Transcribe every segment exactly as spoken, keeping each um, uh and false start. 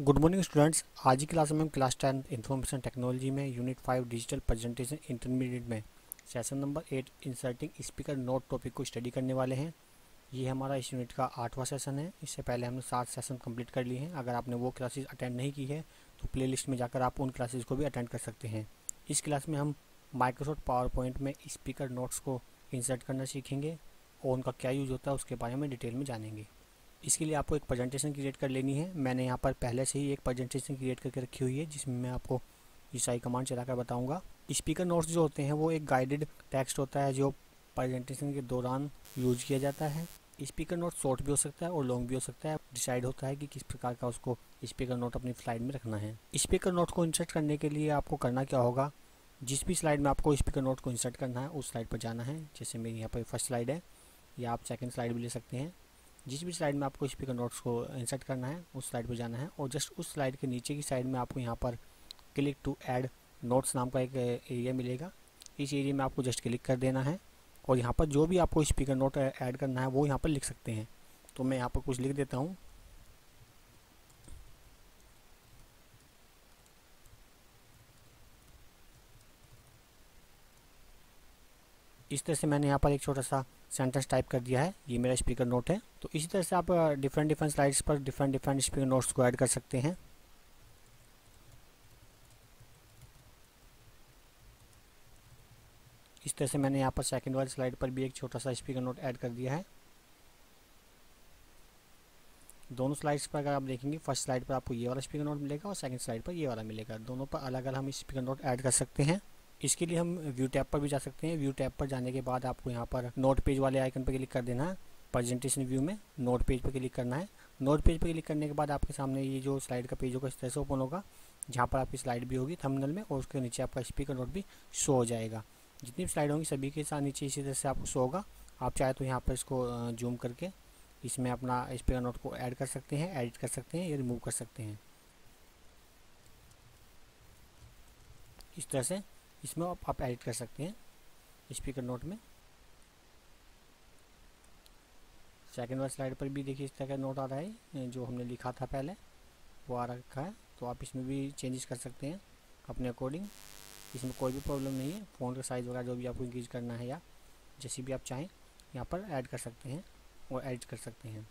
Good morning students. आज की class में हम क्लास टेन इंफॉर्मेशन टेक्नोलॉजी में unit five digital presentation intermediate में session number eight inserting speaker note topic को स्टडी करने वाले हैं। ये हमारा इस यूनिट का आठवां सेशन है। इससे पहले हमने सात सेशन कंप्लीट कर लिए हैं। अगर आपने वो क्लासेस अटेंड नहीं की है तो प्लेलिस्ट में जाकर आप उन क्लासेस को भी अटेंड कर सकते हैं। इस क्लास में हम माइक्रोसॉफ्ट पावर पॉइंट में स्पीकर नोट्स को इंसर्ट करना सीखेंगे और उनका क्या यूज़ होता है उसके बारे में डिटेल में जानेंगे। इसके लिए आपको एक प्रेजेंटेशन क्रिएट कर लेनी है। मैंने यहाँ पर पहले से ही एक प्रेजेंटेशन क्रिएट करके रखी हुई है जिसमें मैं आपको इस आई कमांड चलाकर बताऊंगा। स्पीकर नोट्स जो होते हैं वो एक गाइडेड टेक्स्ट होता है जो प्रेजेंटेशन के दौरान यूज किया जाता है। स्पीकर नोट शॉर्ट भी हो सकता है और लॉन्ग भी हो सकता है। डिसाइड होता है कि किस प्रकार का उसको स्पीकर नोट अपनी स्लाइड में रखना है। स्पीकर नोट को इंसर्ट करने के लिए आपको करना क्या होगा, जिस भी स्लाइड में आपको स्पीकर नोट को इंसर्ट करना है उस स्लाइड पर जाना है। जैसे मेरी यहाँ पर फर्स्ट स्लाइड है या आप सेकेंड स्लाइड भी ले सकते हैं। जिस भी स्लाइड में आपको स्पीकर नोट्स को इंसर्ट करना है उस स्लाइड पर जाना है और जस्ट उस स्लाइड के नीचे की साइड में आपको यहाँ पर क्लिक टू ऐड नोट्स नाम का एक एरिया मिलेगा। इस एरिया में आपको जस्ट क्लिक कर देना है और यहाँ पर जो भी आपको स्पीकर नोट ऐड करना है वो यहाँ पर लिख सकते हैं। तो मैं यहाँ पर कुछ लिख देता हूँ। इस तरह से मैंने यहाँ पर एक छोटा सा सेंटेंस टाइप कर दिया है। ये मेरा स्पीकर नोट है। तो इसी तरह से आप डिफरेंट डिफरेंट स्लाइड्स पर डिफरेंट डिफरेंट स्पीकर नोट्स को ऐड कर सकते हैं। इस तरह से मैंने यहाँ पर सेकंड वाली स्लाइड पर भी एक छोटा सा स्पीकर नोट ऐड कर दिया है। दोनों स्लाइड्स पर अगर आप देखेंगे, फर्स्ट स्लाइड पर आपको ये वाला स्पीकर नोट मिलेगा और सेकंड स्लाइड पर ये वाला मिलेगा। दोनों पर अलग अलग हम स्पीकर नोट ऐड कर सकते हैं। इसके लिए हम व्यू टैब पर भी जा सकते हैं। व्यू टैब पर जाने के बाद आपको यहाँ पर नोट पेज वाले आइकन पर क्लिक कर देना है। प्रेजेंटेशन व्यू में नोट पेज पर क्लिक करना है। नोट पेज पर क्लिक करने के बाद आपके सामने ये जो स्लाइड का पेज होगा इस तरह से ओपन होगा, जहाँ पर आपकी स्लाइड भी होगी थंबनेल में और उसके नीचे आपका स्पीकर नोट भी शो हो जाएगा। जितनी भी स्लाइड होंगी सभी के साथ नीचे इसी तरह से आपको शो होगा। आप चाहे तो यहाँ पर इसको जूम करके इसमें अपना स्पीकर नोट को ऐड कर सकते हैं, एडिट कर सकते हैं या रिमूव कर सकते हैं। इस तरह से इसमें आप, आप एडिट कर सकते हैं स्पीकर नोट में। सेकंड वाली स्लाइड पर भी देखिए इस तरह का नोट आ रहा है, जो हमने लिखा था पहले वो आ रखा है। तो आप इसमें भी चेंजेस कर सकते हैं अपने अकॉर्डिंग। इसमें कोई भी प्रॉब्लम नहीं है। फ़ॉन्ट का साइज़ वगैरह जो भी आपको इंक्रीज करना है या जैसी भी आप चाहें यहाँ पर ऐड कर सकते हैं और एडिट कर सकते हैं।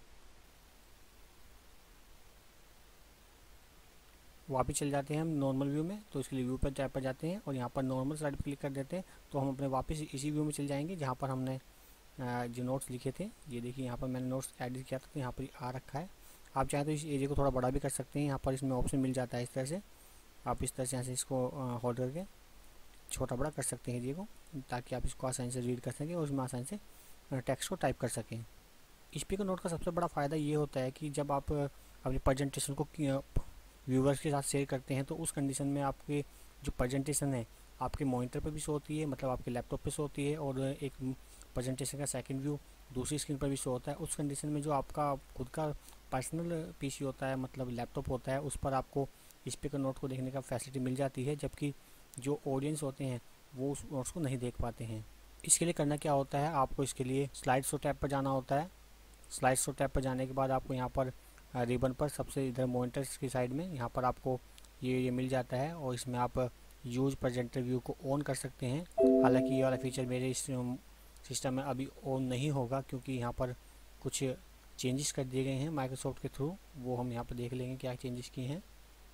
वापस चल जाते हैं हम नॉर्मल व्यू में। तो इसके लिए व्यू पर टैब पर जाते हैं और यहाँ पर नॉर्मल स्लाइड पर क्लिक कर देते हैं। तो हम अपने वापस इसी व्यू में चल जाएंगे जहाँ पर हमने जो नोट्स लिखे थे। ये देखिए यहाँ पर मैंने नोट्स एडिट किया था तो यहाँ पर आ रखा है। आप चाहें तो इस एरिया को थोड़ा बड़ा भी कर सकते हैं। यहाँ पर इसमें ऑप्शन मिल जाता है इस तरह से। आप इस तरह से यहाँ से इसको होल्ड करके छोटा बड़ा कर सकते हैं एरिया को, ताकि आप इसको आसानी से रीड कर सकें और उसमें आसानी से टेक्स्ट को टाइप कर सकें। स्पीकर नोट का सबसे बड़ा फ़ायदा ये होता है कि जब आप अपनी प्रेजेंटेशन को व्यूवर्स के साथ शेयर करते हैं तो उस कंडीशन में आपके जो प्रेजेंटेशन है आपके मॉनिटर पर भी शो होती है, मतलब आपके लैपटॉप पे शो होती है, और एक प्रेजेंटेशन का सेकंड व्यू दूसरी स्क्रीन पर भी शो होता है। उस कंडीशन में जो आपका खुद का पर्सनल पीसी होता है, मतलब लैपटॉप होता है, उस पर आपको स्पीकर नोट को देखने का फैसिलिटी मिल जाती है, जबकि जो ऑडियंस होते हैं वो उस नोट्स को नहीं देख पाते हैं। इसके लिए करना क्या होता है, आपको इसके लिए स्लाइड शो टैब पर जाना होता है। स्लाइड शो टैब पर जाने के बाद आपको यहाँ पर रिबन पर सबसे इधर मॉनिटर्स की साइड में यहाँ पर आपको ये ये मिल जाता है और इसमें आप यूज प्रेजेंटर व्यू को ऑन कर सकते हैं। हालांकि ये वाला फीचर मेरे इस सिस्टम में अभी ऑन नहीं होगा क्योंकि यहाँ पर कुछ चेंजेस कर दिए गए हैं माइक्रोसॉफ्ट के थ्रू। वो हम यहाँ पर देख लेंगे क्या चेंजेस किए हैं।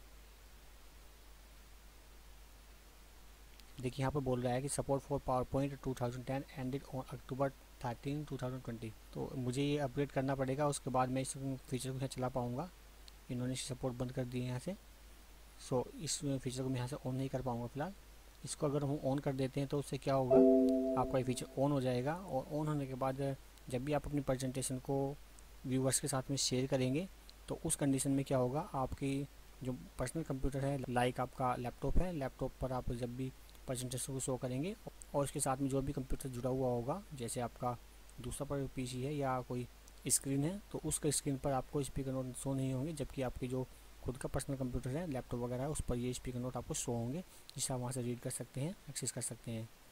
देखिए यहाँ पर बोल रहा है कि support for PowerPoint two thousand ten ended on October thirteen two thousand twenty. तो मुझे ये अपग्रेड करना पड़ेगा, उसके बाद मैं इस फीचर को यहाँ चला पाऊँगा। इन्होंने सपोर्ट बंद कर दिए यहाँ से। सो इस फीचर को मैं यहाँ से ऑन नहीं कर पाऊँगा फ़िलहाल। इसको अगर हम ऑन कर देते हैं तो उससे क्या होगा, आपका ये फीचर ऑन हो जाएगा और ऑन होने के बाद जब भी आप अपनी प्रेजेंटेशन को व्यूवर्स के साथ में शेयर करेंगे तो उस कंडीशन में क्या होगा, आपकी जो पर्सनल कंप्यूटर है लाइक आपका लैपटॉप है, लैपटॉप पर आप जब भी प्रेजेंटेशन को शो करेंगे और उसके साथ में जो भी कंप्यूटर जुड़ा हुआ होगा, जैसे आपका दूसरा पर पीसी है या कोई स्क्रीन है, तो उस स्क्रीन पर आपको स्पीकर नोट शो नहीं होंगे, जबकि आपकी जो खुद का पर्सनल कंप्यूटर है, लैपटॉप वगैरह है, उस पर ये स्पीकर नोट आपको शो होंगे, जिसे आप वहाँ से रीड कर सकते हैं, एक्सेस कर सकते हैं।